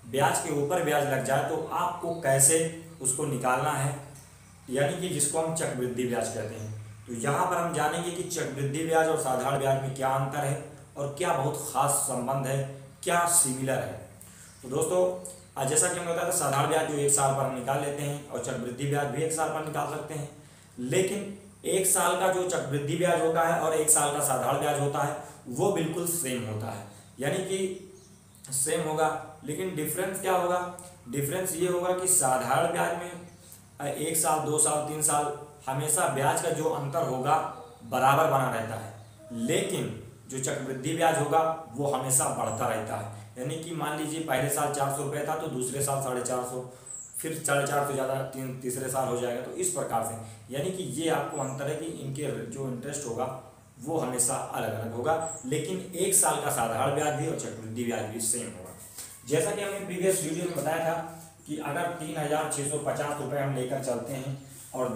ब्याज के ऊपर ब्याज लग जाए तो आपको कैसे उसको निकालना है, यानी कि जिसको हम चक्रवृद्धि ब्याज कहते हैं। तो यहाँ पर हम जानेंगे कि चक्रवृद्धि ब्याज और साधारण ब्याज में क्या अंतर है और क्या बहुत खास संबंध है, क्या सिमिलर है। तो दोस्तों जैसा कि हमने बताया था, साधारण ब्याज जो 1 साल पर हम निकाल लेते हैं और चक्रवृद्धि ब्याज भी 1 साल पर निकाल सकते हैं। लेकिन 1 साल का जो चक्रवृद्धि ब्याज होता है और 1 साल का साधारण ब्याज होता है वो बिल्कुल सेम होता है, यानी कि सेम होगा। लेकिन डिफरेंस क्या होगा? डिफरेंस ये होगा कि साधारण ब्याज में 1 साल 2 साल 3 साल हमेशा ब्याज का जो अंतर होगा बराबर बना रहता है, लेकिन जो चक्रवृद्धि ब्याज होगा वो हमेशा बढ़ता रहता है। यानी कि मान लीजिए पहले साल 400 रुपये था तो दूसरे साल 450, फिर 450 ज़्यादा तीसरे साल हो जाएगा। तो इस प्रकार से यानी कि ये आपको अंतर है कि इनके जो इंटरेस्ट होगा वो हमेशा अलग अलग होगा, लेकिन 1 साल का साधारण ब्याज भी और चक्रवृद्धि ब्याज भी सेम होगा। जैसा कि हमने प्रीवियस वीडियो में बताया था कि अगर 3650 रुपये हम लेकर चलते हैं और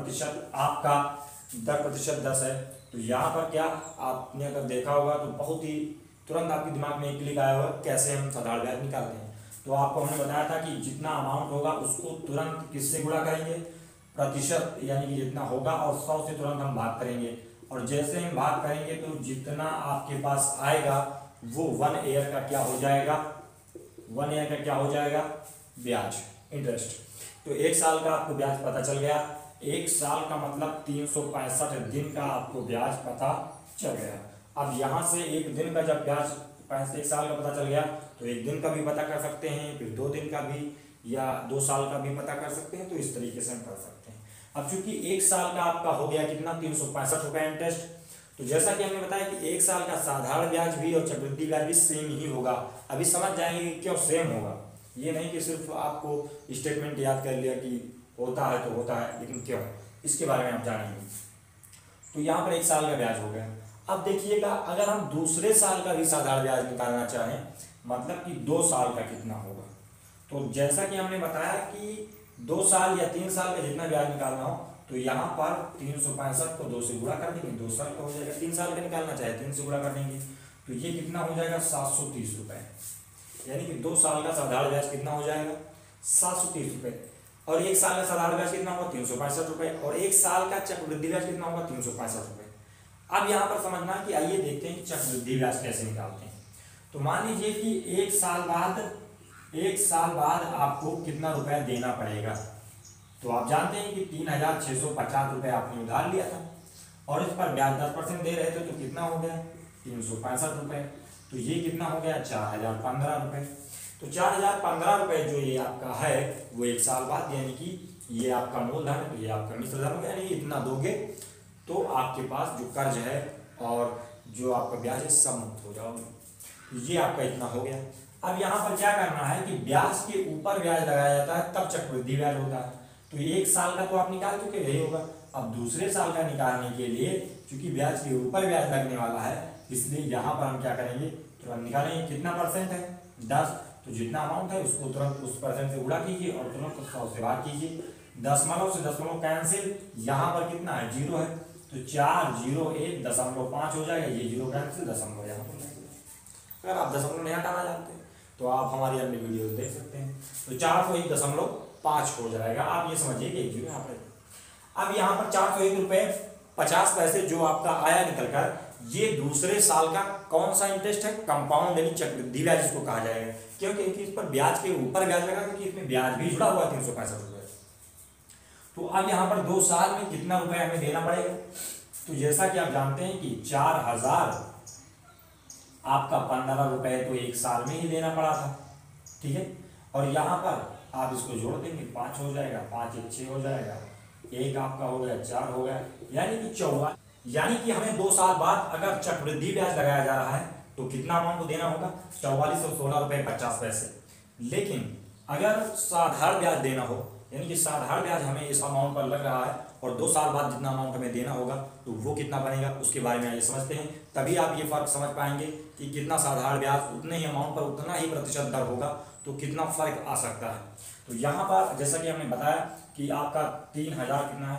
दर प्रतिशत 10 है, तो यहाँ पर क्या आपने अगर देखा होगा तो बहुत ही तुरंत आपके दिमाग में एक क्लिक आया होगा कैसे हम साधारण ब्याज निकालते हैं। तो आपको हमने बताया था कि जितना अमाउंट होगा उसको तुरंत किससे गुणा करेंगे? प्रतिशत, यानी कि जितना होगा, और 100 से तुरंत हम भाग करेंगे। और जैसे हम भाग करेंगे तो जितना आपके पास आएगा वो 1 ईयर का क्या हो जाएगा? 1 ईयर का क्या हो जाएगा? ब्याज, इंटरेस्ट। तो 1 साल का आपको ब्याज पता चल गया। 1 साल का मतलब 365 दिन का आपको ब्याज पता चल गया। अब यहाँ से एक दिन का जब ब्याज 1 साल का पता चल गया तो 1 दिन का भी पता कर सकते हैं, फिर 2 दिन का भी, या 2 साल का भी पता कर सकते हैं। तो इस तरीके से हम कर सकते हैं। अब चूंकि 1 साल का आपका हो गया कितना? 365 रुपये इंटरेस्ट। तो जैसा कि हमने बताया कि 1 साल का साधारण ब्याज भी और चक्रवृद्धि ब्याज भी सेम ही होगा। अभी समझ जाएंगे कि क्यों सेम होगा। ये नहीं कि सिर्फ आपको स्टेटमेंट याद कर लिया कि होता है तो होता है, लेकिन क्यों, इसके बारे में आप जानेंगे। तो यहाँ पर 1 साल का ब्याज हो गया। अब देखिएगा, अगर हम दूसरे साल का भी साधारण ब्याज निकालना चाहें, मतलब कि 2 साल का कितना होगा, तो जैसा कि हमने बताया कि 2 साल या 3 साल का जितना ब्याज निकालना हो तो यहाँ पर 365 को 2 से गुणा कर देंगे, 2 साल का हो जाएगा। 3 साल का निकालना चाहे 3 से गुणा कर देंगे, तो ये कितना हो जाएगा? 730 रुपये। यानी कि 2 साल का साधारण ब्याज कितना हो जाएगा? 730 रुपये। और 1 साल का साधारण ब्याज कितना होगा? 365 रुपये। और 1 साल का चक्रवृद्धि ब्याज कितना होगा? 365 रुपये। अब यहाँ पर समझना कि आइए देखते हैं कि चक्रवृद्धि ब्याज कैसे निकालते हैं। तो मान लीजिए कि 1 साल बाद आपको कितना रुपया देना पड़ेगा। तो आप जानते हैं कि 3650 रुपये आपने उधार लिया था और इस पर ब्याज 10% दे रहे थे, तो कितना हो गया? 365 रुपये। तो ये कितना हो गया? 4015 रुपये। तो 4015 रुपये जो ये आपका है वो 1 साल बाद, यानी कि ये आपका मूलधन, ये आपका मिश्रधन हो गया, यानी इतना दोगे तो आपके पास जो कर्ज है और जो आपका ब्याज है सब मुक्त हो जाओगे। ये आपका इतना हो गया। अब यहाँ पर क्या करना है कि ब्याज के ऊपर ब्याज लगाया जाता है तब चक्रवृद्धि ब्याज होता है। तो 1 साल का तो आप निकाल चुके, यही होगा। अब दूसरे साल का निकालने के लिए चूंकि ब्याज के ऊपर ब्याज लगने वाला है, इसलिए यहाँ पर हम क्या करेंगे? तुरंत निकालेंगे। कितना परसेंट है? 10। तो जितना अमाउंट है उसको तुरंत उस परसेंट से गुणा कीजिए और तुरंत 100 से भाग कीजिए। दशमलव से दशमलव कैंसिल, यहाँ पर कितना है? 0 है, तो 401.5 हो जाएगा। ये 0 कैंसिल, दशमलव यहाँ पर। अगर आप दशमलव नहीं हटाना जानते तो आप हमारी अन्य वीडियो देख सकते हैं। तो 401.5 हो जाएगा। आप ये समझिए कि 1 0 यहाँ पर। अब यहाँ पर 401 रुपये 50 पैसे जो आपका आया निकल कर, ये दूसरे साल का कौन सा इंटरेस्ट है? कंपाउंड, यानी चक्रवृद्धि ब्याज इसको कहा जाएगा। क्योंकि इस पर ब्याज के ऊपर ब्याज लगा, क्योंकि इसमें ब्याज भी जुड़ा हुआ है 365 रुपये। तो अब यहाँ पर 2 साल में कितना रुपया हमें देना पड़ेगा? तो जैसा कि आप जानते हैं कि 4000 आपका 15 रुपये तो 1 साल में ही देना पड़ा था, ठीक है। और यहाँ पर आप इसको जोड़ देंगे, 5 हो जाएगा, 5 1 6 हो जाएगा, 1 आपका हो गया, 4 हो गया, यानी कि 44। यानी कि हमें 2 साल बाद अगर चक्रवृद्धि ब्याज लगाया जा रहा है तो कितना अमाउंट देना होगा? 4416 रुपये 50 पैसे। लेकिन अगर साधारण ब्याज देना हो, यानी कि साधारण ब्याज हमें इस अमाउंट पर लग रहा है और 2 साल बाद जितना अमाउंट हमें देना होगा तो वो कितना बनेगा, उसके बारे में आइए समझते हैं। तभी आप ये फर्क समझ पाएंगे कि कितना साधारण ब्याज उतने ही अमाउंट पर उतना ही प्रतिशत दर होगा तो कितना फर्क आ सकता है। तो यहाँ पर जैसा कि हमने बताया कि आपका 3000 कितना है?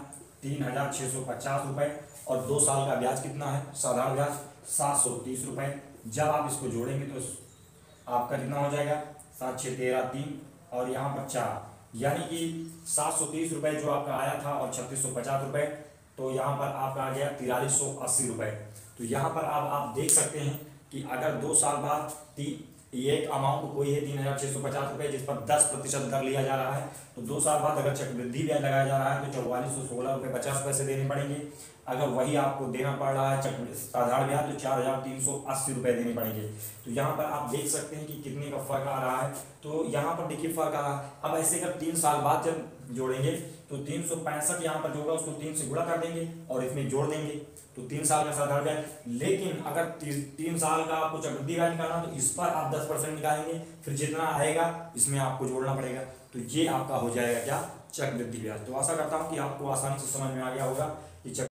3650 रुपये। और 2 साल का ब्याज कितना है? साधारण ब्याज 730 रुपये। जब आप इसको जोड़ेंगे तो आपका कितना हो जाएगा? 7 6 13 3 और यहाँ पर 4, यानी कि 730 रुपये जो आपका आया था और 3650 रुपये, तो यहाँ पर आपका आ गया 4380 रुपये। तो यहाँ पर अब आप देख सकते हैं कि अगर 2 साल बाद ये एक अमाउंट कोई है 3650 रुपये जिस पर 10% दर लिया जा रहा है, तो 2 साल बाद अगर चक्रवृद्धि ब्याज लगाया जा रहा है तो 4416 रुपये 50 पैसे देने पड़ेंगे। अगर वही आपको देना पड़ रहा है साधारण ब्याज तो 4380 रुपये देने पड़ेंगे। तो यहाँ पर आप देख सकते हैं कि कितने का फर्क आ रहा है। तो यहाँ पर देखिए फर्क आ रहा है। अब ऐसे अगर 3 साल बाद जब जोड़ेंगे तो 365 यहाँ पर जो होगा उसको 3 से गुणा कर देंगे और इसमें जोड़ देंगे, तो 3 साल का साधारण ब्याज। लेकिन अगर 3 साल का आपको चक्रवृद्धि ब्याज निकालना तो इस पर आप 10% निकालेंगे, फिर जितना आएगा इसमें आपको जोड़ना पड़ेगा, तो ये आपका हो जाएगा क्या, चक्रवृद्धि ब्याज। तो आशा करता हूँ कि आपको आसानी से समझ में आ गया होगा कि